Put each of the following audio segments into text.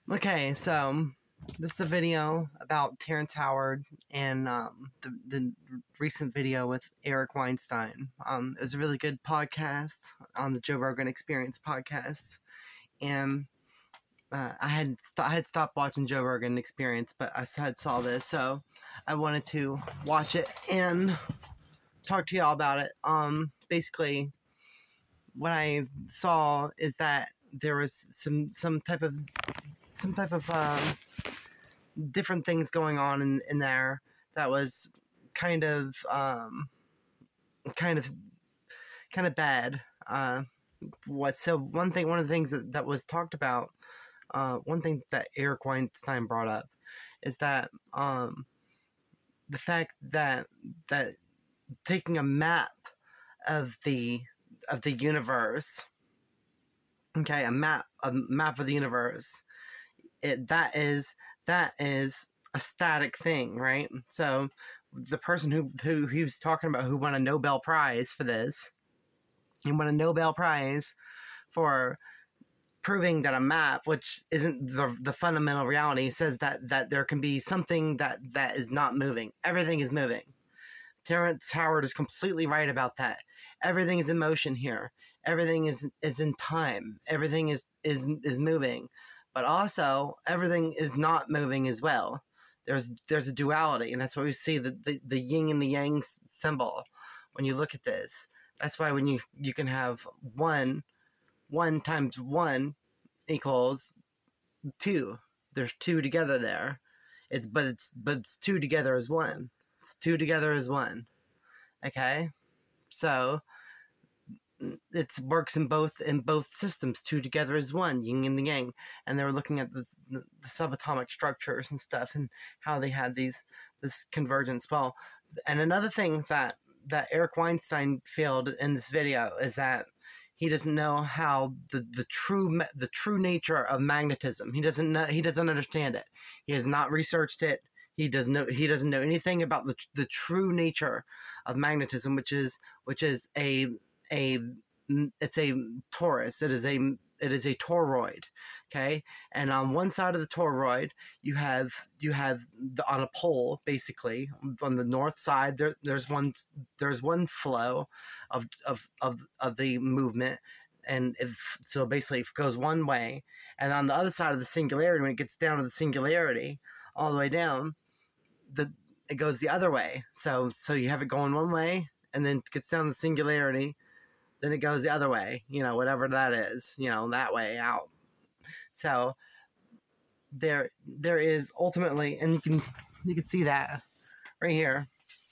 Okay, so this is a video about Terrence Howard and the recent video with Eric Weinstein. It was a really good podcast on the Joe Rogan Experience podcast, and I had stopped watching Joe Rogan Experience, but I had saw this, so I wanted to watch it and talk to y'all about it. Basically, what I saw is that there was some type of different things going on in there that was kind of kind of bad. One of the things that was talked about, one thing that Eric Weinstein brought up is that the fact that taking a map of the universe, okay, a map of the universe, that is a static thing, right? So the person who he was talking about, who won a Nobel Prize for this, he won a Nobel Prize for proving that a map, which isn't the fundamental reality, says that there can be something that is not moving. Everything is moving. Terrence Howard is completely right about that. Everything is in motion here. Everything is in time. Everything is moving. But also, everything is not moving as well. There's a duality, and that's why we see the yin and the yang symbol when you look at this. That's why when you can have one times one equals two. There's two together there. But it's two together as one. It's two together as one. Okay? So it works in both systems, two together as one, yin and the yang. And they were looking at the subatomic structures and stuff, and how they had this convergence. Well, and another thing that Eric Weinstein failed in this video is that he doesn't know how the true nature of magnetism. He doesn't understand it. He has not researched it. He doesn't know anything about the true nature of magnetism, which is it's a torus. It is a toroid. Okay, and on one side of the toroid you have on a pole, basically on the north side, there's one flow of the movement, and so basically it goes one way, and on the other side of the singularity, when it gets down to the singularity all the way down, it goes the other way. So you have it going one way, and then it gets down to the singularity, then it goes the other way, whatever that is, that way out. So there is ultimately, and you can see that right here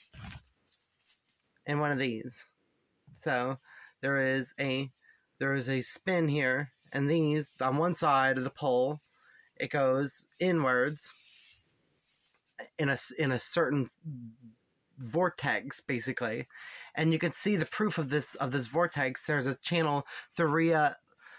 in one of these. So there is a spin here, and these, on one side of the pole, it goes inwards in a certain vortex, basically, and you can see the proof of this vortex. There's a channel, Thuria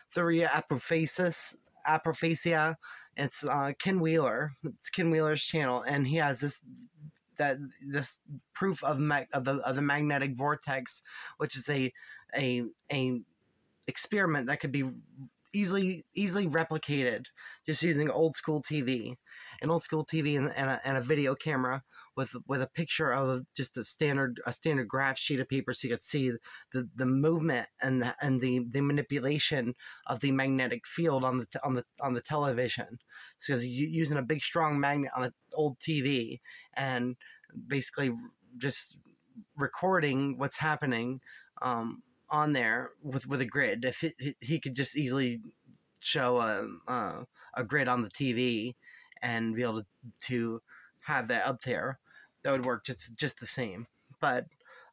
Apophasia. It's Ken Wheeler. It's Ken Wheeler's channel, and he has this proof of the magnetic vortex, which is a experiment that could be easily replicated just using old school TV and a video camera with a picture of just a standard graph sheet of paper, so you could see the movement and the manipulation of the magnetic field on the television. So using a big strong magnet on an old TV and basically just recording what's happening on there with a grid. If he could just easily show a grid on the TV and be able to have that up there, that would work just the same. But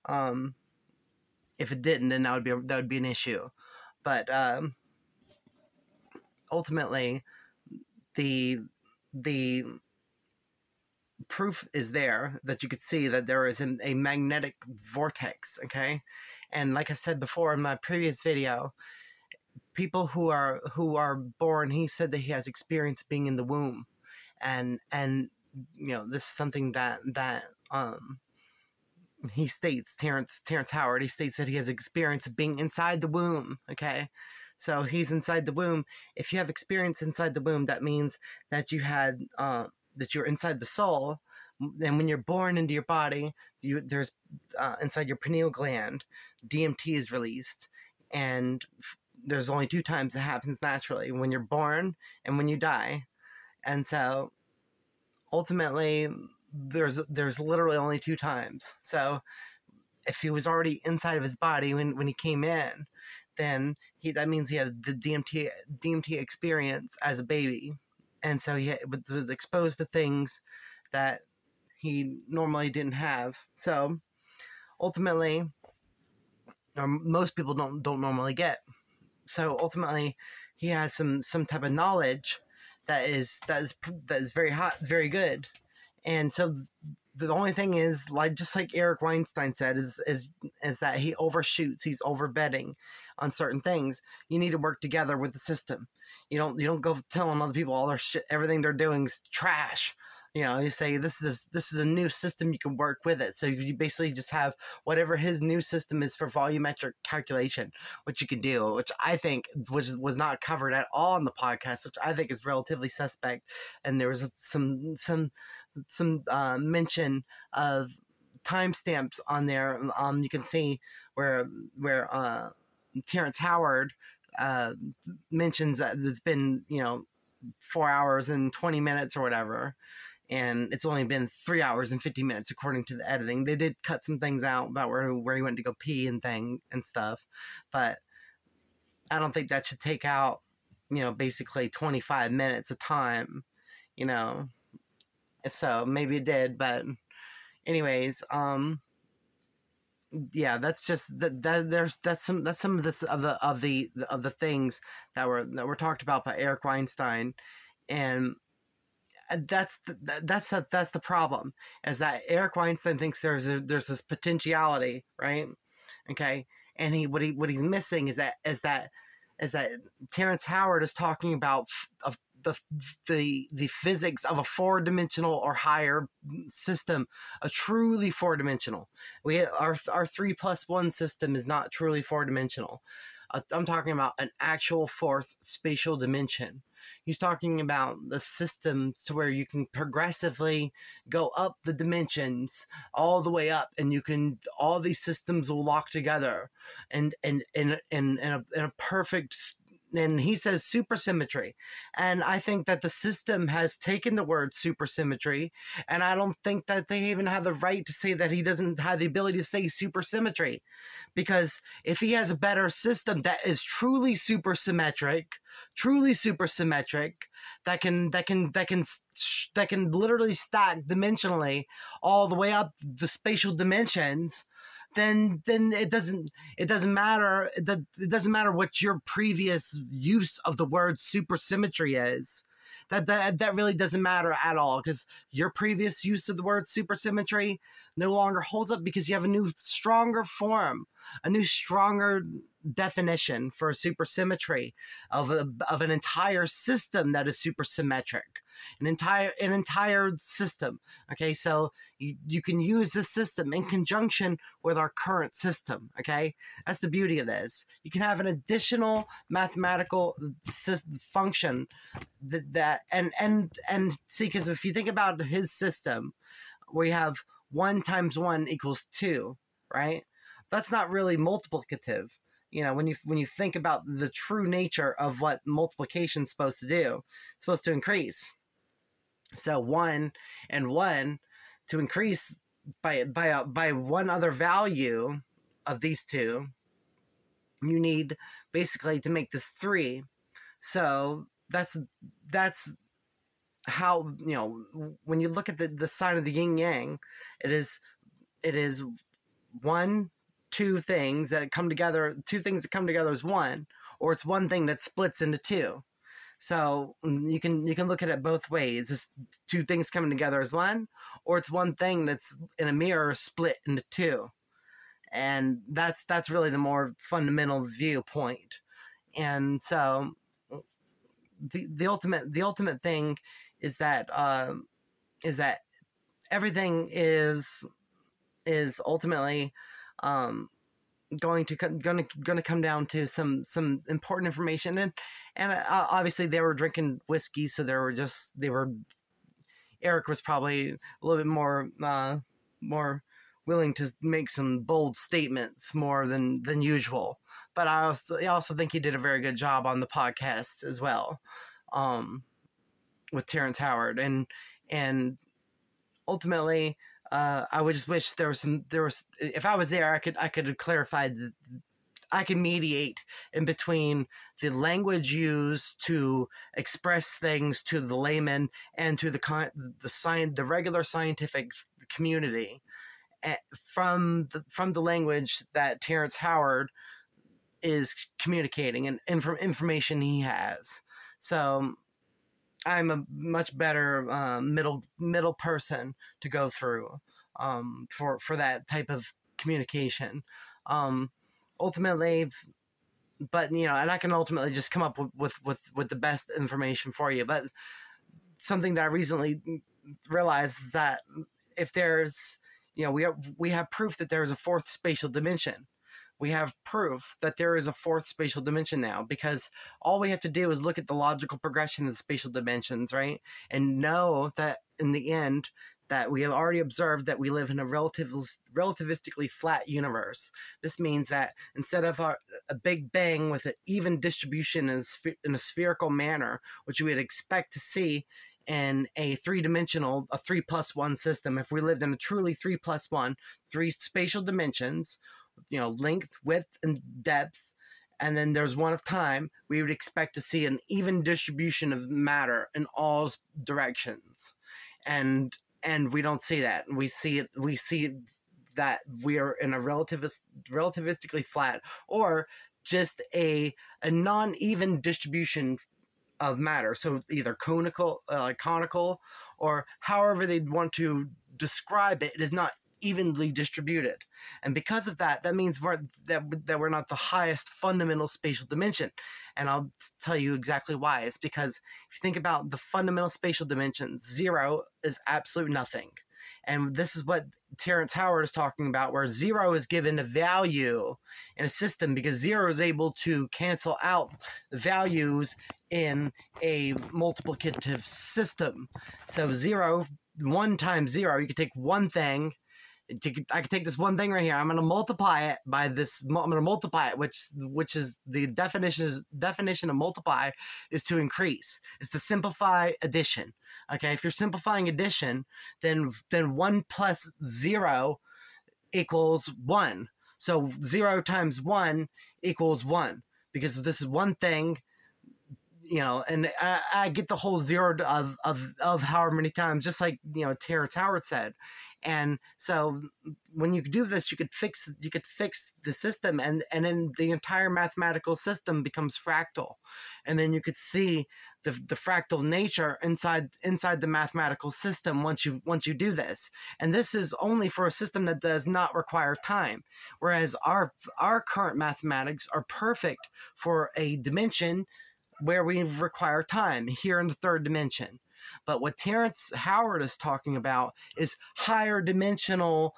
if it didn't, then that would be an issue. But ultimately, the proof is there that you could see that there is a magnetic vortex. Okay, and like I said before in my previous video, people who are born, he said that he has experience being in the womb, and this is something that he states, Terrence Howard, he states that he has experience of being inside the womb. Okay, So he's inside the womb. If you have experience inside the womb, that means that you had that you're inside the soul. And when you're born into your body, there's inside your pineal gland, DMT is released, and there's only 2 times it happens naturally: when you're born and when you die. And so ultimately, there's literally only 2 times. So if he was already inside of his body when he came in, then that means he had the DMT experience as a baby, and so he was exposed to things that he normally didn't have. So ultimately, most people don't normally get. So ultimately, he has some type of knowledge that is very hot, very good. And so the only thing is, like, just like Eric Weinstein said, is that he overshoots, he's overbetting on certain things. You need to work together with the system. You don't go telling other people all their shit, everything they're doing is trash. You say this is a new system, you can work with it. So you basically just have whatever his new system is for volumetric calculation, which you can do, which I think was not covered at all in the podcast, which I think is relatively suspect. And there was some mention of timestamps on there. You can see where Terrence Howard mentions that it's been 4 hours and 20 minutes or whatever, and it's only been 3 hours and 50 minutes according to the editing. They did cut some things out about where he went to go pee and stuff, but I don't think that should take out basically 25 minutes of time. So maybe it did, but anyways, yeah, that's just that's some of this of the things that were talked about by Eric Weinstein. And that's the problem, is that Eric Weinstein thinks there's this potentiality, right? Okay, and what he's missing is that Terrence Howard is talking about the physics of a 4-dimensional or higher system, a truly 4-dimensional. Our 3+1 system is not truly 4-dimensional. I'm talking about an actual 4th spatial dimension. He's talking about the systems to where you can progressively go up the dimensions all the way up, and all these systems will lock together and in a perfect. And he says supersymmetry. And I think that the system has taken the word supersymmetry, and I don't think that they even have the right to say that he doesn't have the ability to say supersymmetry. Because if he has a better system that is truly supersymmetric, that can literally stack dimensionally all the way up the spatial dimensions, then it doesn't matter. It doesn't matter what your previous use of the word supersymmetry is. That really doesn't matter at all, because your previous use of the word supersymmetry no longer holds up, because you have a new, stronger form, a new, stronger definition for supersymmetry of an entire system that is supersymmetric. An entire system. Okay, so you can use this system in conjunction with our current system. Okay, that's the beauty of this. You can have an additional mathematical function and see, because if you think about his system, where you have 1 times 1 equals 2, right? That's not really multiplicative. When you think about the true nature of what multiplication is supposed to do, it's supposed to increase. So 1 and 1, to increase by one other value of these two, you need basically to make this 3. So that's how, when you look at the sign of the yin yang, it is 1, 2 things that come together. 2 things that come together is 1, or it's 1 thing that splits into 2. So you can look at it both ways. It's 2 things coming together as 1, or it's 1 thing that's in a mirror split into 2. And that's really the more fundamental viewpoint. And so the ultimate thing is that everything is ultimately going to come down to some important information, and obviously they were drinking whiskey, so Eric was probably a little bit more willing to make some bold statements more than usual. But I also think he did a very good job on the podcast as well, um, with Terrence Howard, and ultimately, I would just wish there was if I was there, I could have clarified. I can mediate in between the language used to express things to the layman and to the regular scientific community, from the language that Terrence Howard is communicating and information he has. So I'm a much better middle person to go through, for that type of communication. Um, ultimately, but and I can ultimately just come up with the best information for you. But something that I recently realized is that if there's we have proof that there is a fourth spatial dimension. We have proof that there is a fourth spatial dimension now, because all we have to do is look at the logical progression of the spatial dimensions, right? And know that in the end, that we have already observed that we live in a relativistically flat universe. This means that instead of a Big Bang with an even distribution in a spherical manner, which we would expect to see in a 3+1 system, if we lived in a truly 3+1, 3 spatial dimensions, length, width, and depth, and then there's one of time, we would expect to see an even distribution of matter in all directions. And we don't see that. We see that we are in a relativistically flat, or just a non-even distribution of matter. So either conical, or however they'd want to describe it, it is not evenly distributed. And because of that, that means that we're not the highest fundamental spatial dimension. And I'll tell you exactly why. It's because if you think about the fundamental spatial dimensions, 0 is absolute nothing. And this is what Terrence Howard is talking about, where 0 is given a value in a system because 0 is able to cancel out the values in a multiplicative system. So 1 times 0, you could take one thing. I could take this one thing right here. I'm going to multiply it by this. I'm going to multiply it, which is the definition of multiply is to increase. It's to simplify addition. Okay, if you're simplifying addition, then 1 plus 0 equals 1. So 0 times 1 equals 1, because this is one thing. And I get the whole 0 of however many times, just like Terrence Howard said. And so when you do this, you could fix the system, and then the entire mathematical system becomes fractal, and then you could see the fractal nature inside the mathematical system once you do this. And this is only for a system that does not require time, whereas our current mathematics are perfect for a dimension where we require time, here in the third dimension. But what Terrence Howard is talking about is higher dimensional.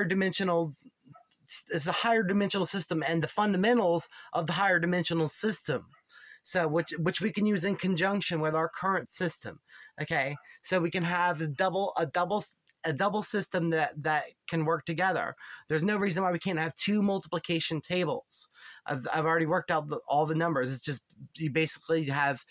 It's a higher dimensional system, and the fundamentals of the higher dimensional system. So which we can use in conjunction with our current system. Okay, so we can have a double system that can work together. There's no reason why we can't have 2 multiplication tables. I've already worked out all the numbers. It's just you basically have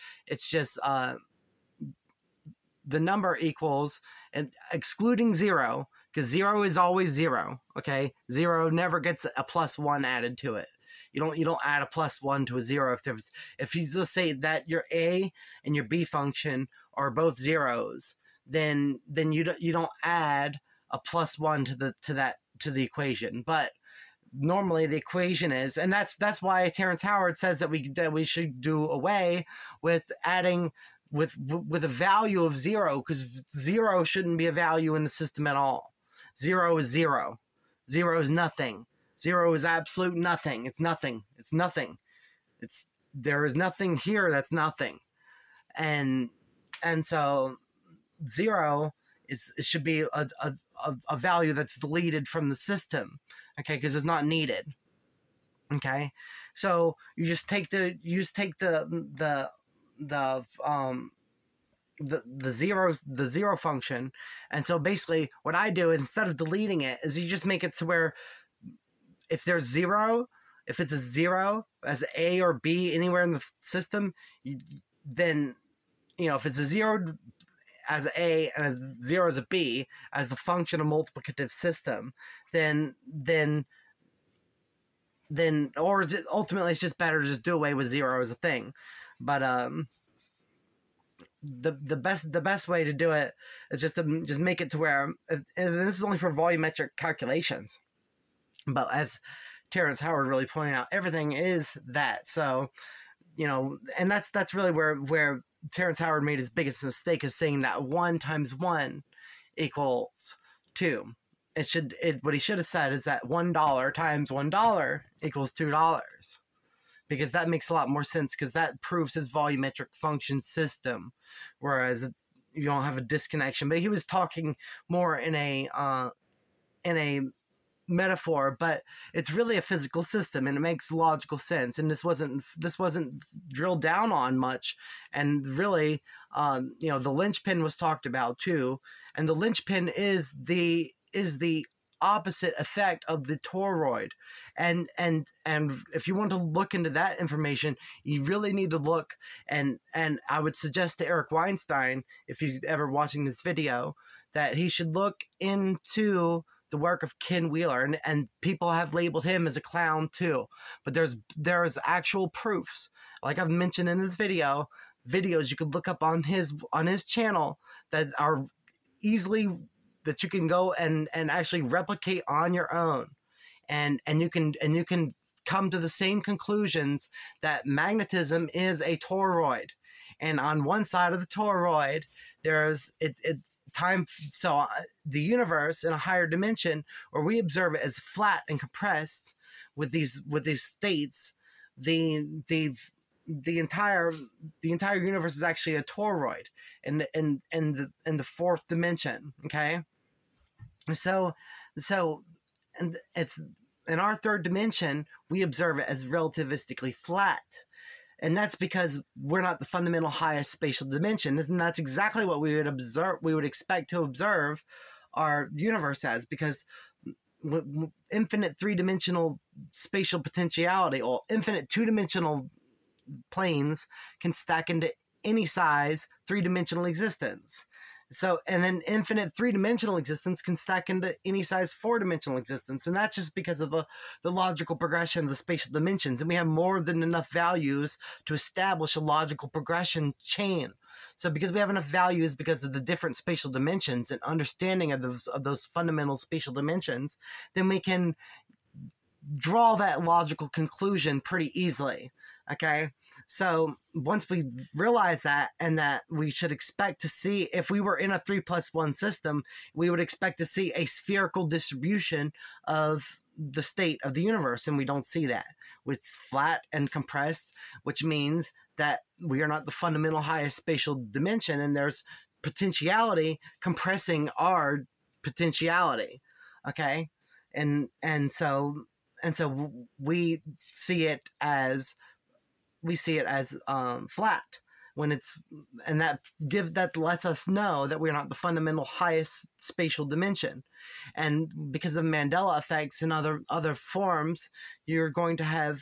the number equals, and excluding 0, because 0 is always 0. Okay, 0 never gets a +1 added to it. You don't add a +1 to a 0 if you just say that your A and your B function are both zeros, then you don't add a +1 to the equation. But normally the equation is, and that's why Terrence Howard says that we should do away with adding with a value of 0, because 0 shouldn't be a value in the system at all. 0 is 0. 0 is nothing. 0 is absolute nothing. It's nothing. It's nothing. There is nothing here that's nothing. And so 0 it should be a value that's deleted from the system, okay, because it's not needed. Okay, so you just take the the zero function, and so basically what I do is, instead of deleting it, is you just make it to where if there's zero, if it's a zero as A or B anywhere in the system, then if it's a zero as A and a zero as a B as the function of multiplicative system, then or ultimately it's just better to just do away with zero as a thing. But the best way to do it is just to just make it to where, and this is only for volumetric calculations, but as Terrence Howard really pointed out, everything is that. So and that's really where Terrence Howard made his biggest mistake, is saying that 1 times 1 equals 2. What he should have said is that $1 times $1 equals $2, because that makes a lot more sense, because that proves his volumetric function system, whereas you don't have a disconnection. But he was talking more in a metaphor, but it's really a physical system, and it makes logical sense. And this wasn't drilled down on much. And really, the linchpin was talked about too, and the linchpin is the opposite effect of the toroid. And if you want to look into that information, you really need to look, and I would suggest to Eric Weinstein, if he's ever watching this video, that he should look into the work of Ken Wheeler, and people have labeled him as a clown too, but there's actual proofs, like I've mentioned in this video, videos you could look up on his channel that are easily, that you can go and actually replicate on your own, and you can come to the same conclusions, that magnetism is a toroid, and on one side of the toroid there's time. So the universe in a higher dimension, where we observe it as flat and compressed with these states, the entire universe is actually a toroid in the fourth dimension. Okay, so and it's in our third dimension, we observe it as relativistically flat. And that's because we're not the fundamental highest spatial dimension. And that's exactly what we would expect to observe our universe as, because infinite three-dimensional spatial potentiality, or infinite two-dimensional planes, can stack into any size three-dimensional existence. So, and then infinite three-dimensional existence can stack into any size four-dimensional existence. And that's just because of the logical progression of the spatial dimensions. And we have more than enough values to establish a logical progression chain. So because we have enough values, because of the different spatial dimensions and understanding of those fundamental spatial dimensions, then we can draw that logical conclusion pretty easily. Okay, so once we realize that, and that we should expect to see, if we were in a 3+1 system, we would expect to see a spherical distribution of the state of the universe, and we don't see that. It's flat and compressed, which means that we are not the fundamental highest spatial dimension, and there's potentiality compressing our potentiality. Okay, and so we see it as flat when it's, and that lets us know that we're not the fundamental highest spatial dimension. And because of Mandela effects and other forms, you're going to have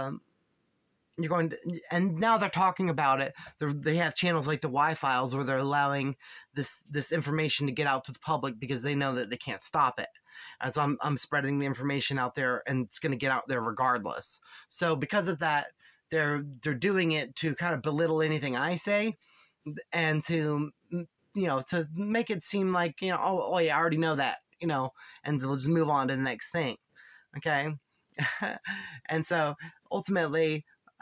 and now they're talking about it. They have channels like the Y-Files where they're allowing this information to get out to the public, because they know that they can't stop it. And so I'm spreading the information out there, and it's going to get out there regardless. So because of that, they're doing it to kind of belittle anything I say, and to to make it seem like oh yeah, I already know that, and they'll just move on to the next thing. Okay, and so ultimately,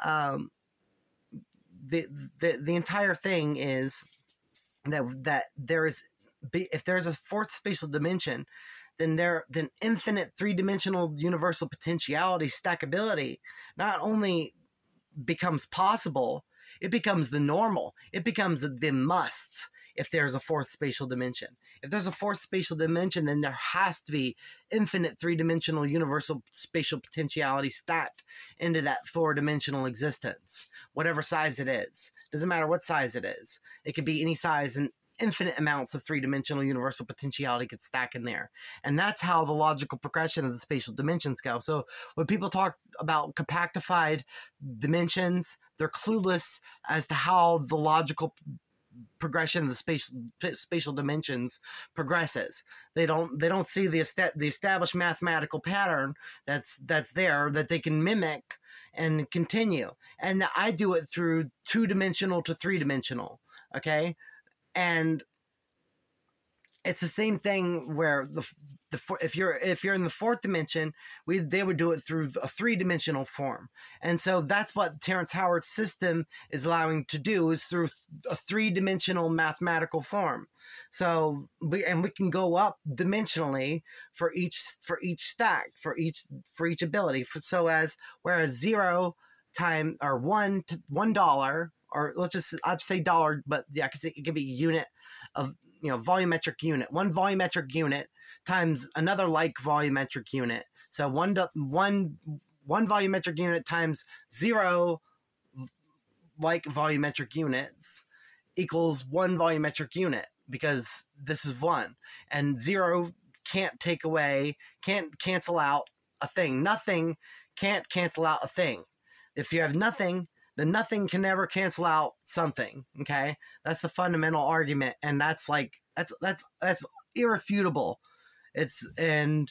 the entire thing is that there is, if there's a fourth spatial dimension, then infinite three-dimensional universal potentiality stackability not only becomes possible, it becomes the normal. It becomes the must. if there's a fourth spatial dimension. If there's a fourth spatial dimension, then there has to be infinite three-dimensional universal spatial potentiality stacked into that four-dimensional existence, whatever size it is. Doesn't matter what size it is. It could be any size, and infinite amounts of three-dimensional universal potentiality could stack in there. And that's how the logical progression of the spatial dimensions go. So when people talk about compactified dimensions, they're clueless as to how the logical progression of the spatial dimensions progresses. They don't see the established mathematical pattern that's there that they can mimic and continue. And I do it through two-dimensional to three-dimensional, okay? And it's the same thing where if you're in the fourth dimension, they would do it through a three-dimensional form. And so that's what Terrence Howard's system is allowing to do, is through a three-dimensional mathematical form. So we can go up dimensionally for each stack, for each ability. Whereas 0 time or $1, or I'd say dollar, but yeah, because it could be unit of, volumetric unit. One volumetric unit times another like volumetric unit. So one volumetric unit times 0 like volumetric units equals 1 volumetric unit, because this is 1. And 0 can't cancel out a thing. Nothing can't cancel out a thing. If you have nothing, then nothing can never cancel out something. Okay, that's the fundamental argument, and that's irrefutable. It's kind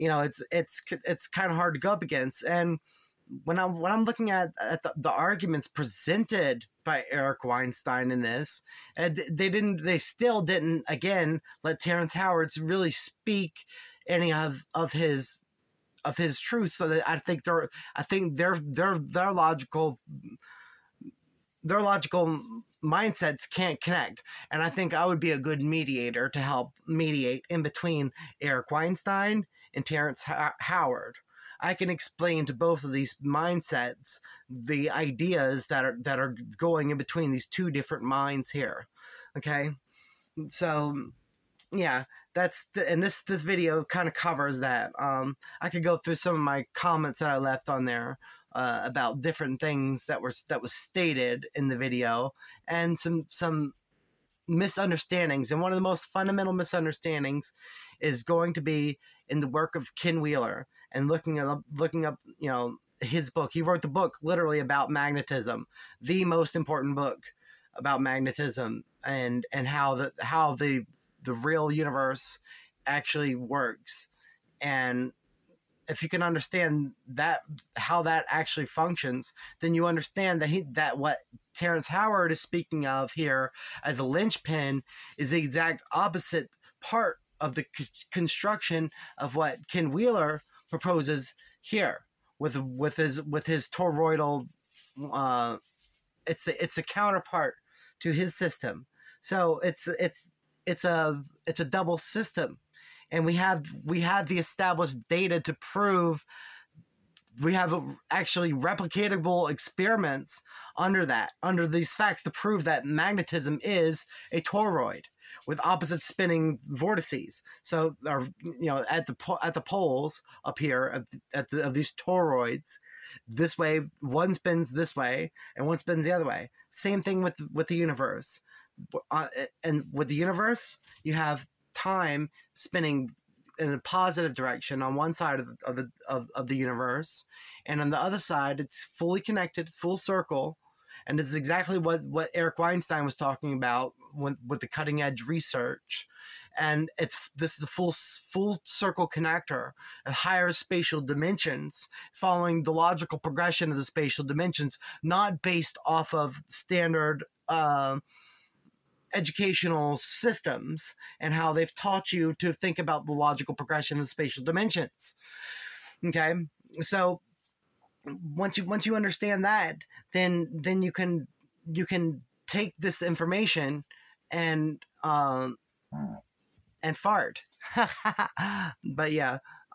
of hard to go up against. And when I'm looking at the arguments presented by Eric Weinstein in this, they still didn't again let Terrence Howard really speak any of his truth. So that I think their logical mindsets can't connect. And I think I would be a good mediator to help mediate in between Eric Weinstein and Terrence Howard. I can explain to both of these mindsets the ideas that are going in between these two different minds here. Okay, so yeah, this video kind of covers that. I could go through some of my comments that I left on there about different things that was stated in the video, and some misunderstandings. And one of the most fundamental misunderstandings is going to be in the work of Ken Wheeler, and looking up his book. He wrote the book literally about magnetism, the most important book about magnetism, and how the real universe actually works. And if you can understand how that actually functions, then you understand that what Terrence Howard is speaking of here as a linchpin is the exact opposite part of the construction of what Ken Wheeler proposes here with his toroidal. It's a counterpart to his system. So it's a double system. And we have the established data to prove. We have actually replicatable experiments under these facts to prove that magnetism is a toroid with opposite spinning vortices. So, at the poles up here of these toroids, this way one spins this way and one spins the other way. Same thing with the universe. And with the universe, you have time spinning in a positive direction on one side of the universe, and on the other side it's fully connected, it's full circle. And this is exactly what Eric Weinstein was talking about with the cutting edge research. And this is a full circle connector at higher spatial dimensions, following the logical progression of the spatial dimensions, not based off of standard educational systems and how they've taught you to think about the logical progression of the spatial dimensions. Okay, so once you understand that, then you can take this information and fart. But yeah,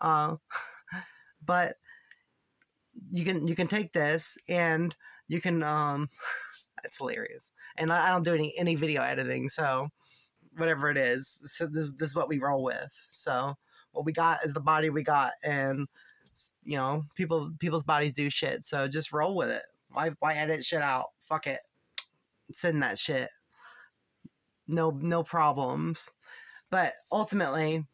but you can take this and you can it's hilarious. And I don't do any video editing, so whatever it is. So this is what we roll with. So what we got is the body we got, and you know, people's bodies do shit. So just roll with it. Why edit shit out? Fuck it. Send that shit. No problems. But ultimately,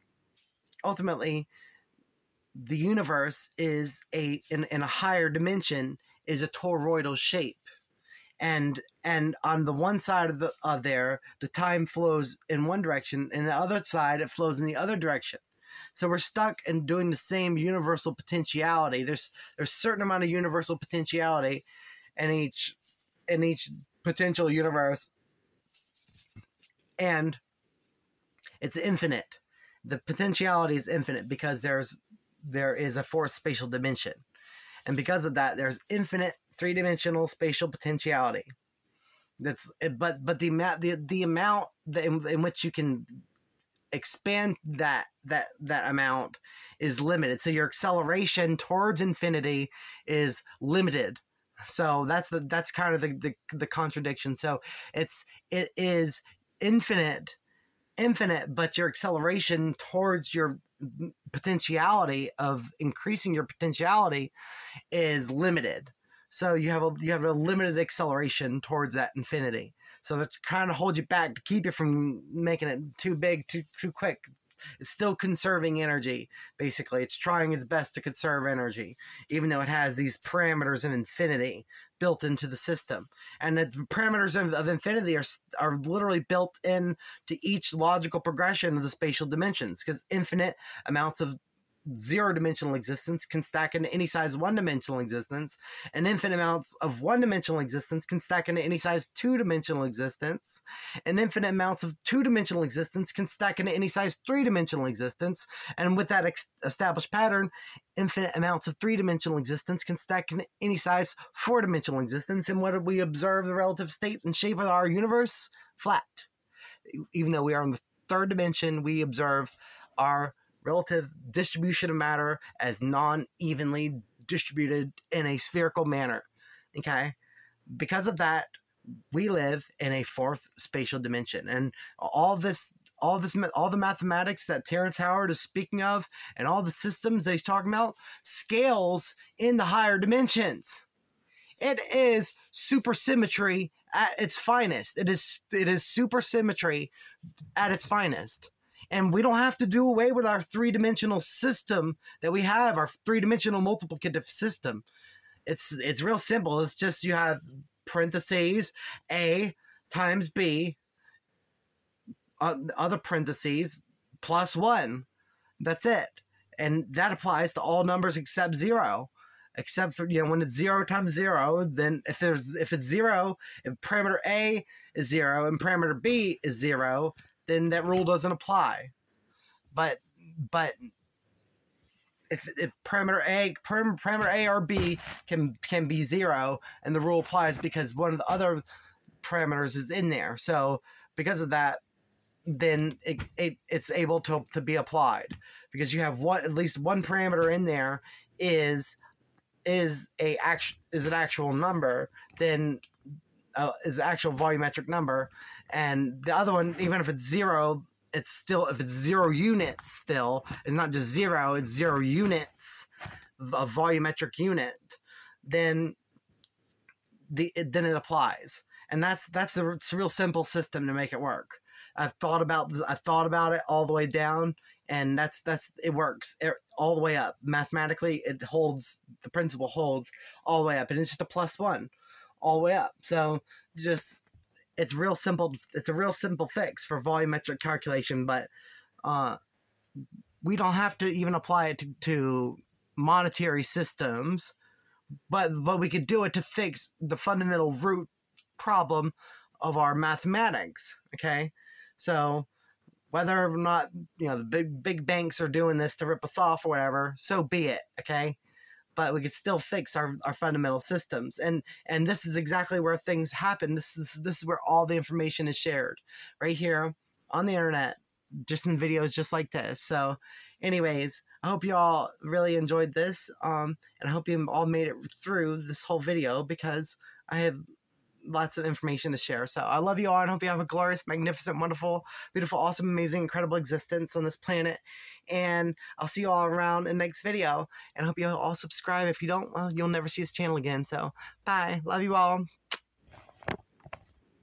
the universe is in a higher dimension is a toroidal shape. And on the one side of there, the time flows in one direction, and the other side it flows in the other direction. So we're stuck in doing the same universal potentiality. There's a certain amount of universal potentiality in each potential universe, and it's infinite. The potentiality is infinite because there is a fourth spatial dimension, and because of that, there's infinite three-dimensional spatial potentiality. But the amount in which you can expand that amount is limited. So your acceleration towards infinity is limited. So that's kind of the contradiction. So it is infinite, but your acceleration towards your potentiality of increasing your potentiality is limited. So you have a limited acceleration towards that infinity. So that's kind of hold you back to keep you from making it too big, too quick. It's still conserving energy. Basically, it's trying its best to conserve energy, even though it has these parameters of infinity built into the system. And the parameters of infinity are literally built into each logical progression of the spatial dimensions, because infinite amounts of zero-dimensional existence can stack into any size one-dimensional existence, and infinite amounts of one-dimensional existence can stack into any size two-dimensional existence, and infinite amounts of two-dimensional existence can stack into any size three-dimensional existence, and with that established pattern, infinite amounts of three-dimensional existence can stack into any size four-dimensional existence. And what do we observe the relative state and shape of our universe? Flat. Even though we are in the third dimension, we observe our relative distribution of matter as non-evenly distributed in a spherical manner. Okay? Because of that, we live in a fourth spatial dimension. And all the mathematics that Terrence Howard is speaking of, and all the systems that he's talking about, scales in the higher dimensions. It is supersymmetry at its finest. It is supersymmetry at its finest. And we don't have to do away with our three-dimensional system that we have, our three-dimensional multiplicative system. It's real simple. It's just you have parentheses A times B, other parentheses, plus 1. That's it. And that applies to all numbers except 0. Except for, when it's 0 times 0, then if it's 0, if parameter A is 0 and parameter B is 0, then that rule doesn't apply. But if parameter A or B can be 0, and the rule applies because one of the other parameters is in there. So because of that, then it's able to be applied, because you have at least one parameter in there is an actual number, then is an actual volumetric number, and the other one, even if it's 0, it's still, if it's 0 units, still it's not just 0, it's 0 units of volumetric unit, then it applies. And that's it's a real simple system to make it work. I've thought about it all the way down, and it works all the way up. Mathematically, it holds, the principle holds all the way up, and it's just a +1 all the way up. So it's real simple. It's a real simple fix for volumetric calculation, but we don't have to even apply it to monetary systems, but we could do it to fix the fundamental root problem of our mathematics. Okay, so whether or not the big banks are doing this to rip us off or whatever, so be it. Okay, but we could still fix our fundamental systems, and this is exactly where things happen. This is where all the information is shared, right here on the internet, just in videos just like this. So anyways, I hope you all really enjoyed this, and I hope you all made it through this whole video, because I have lots of information to share. So I love you all, and hope you have a glorious, magnificent, wonderful, beautiful, awesome, amazing, incredible existence on this planet. And I'll see you all around in the next video. And I hope you all subscribe. If you don't, well, you'll never see this channel again. So bye. Love you all.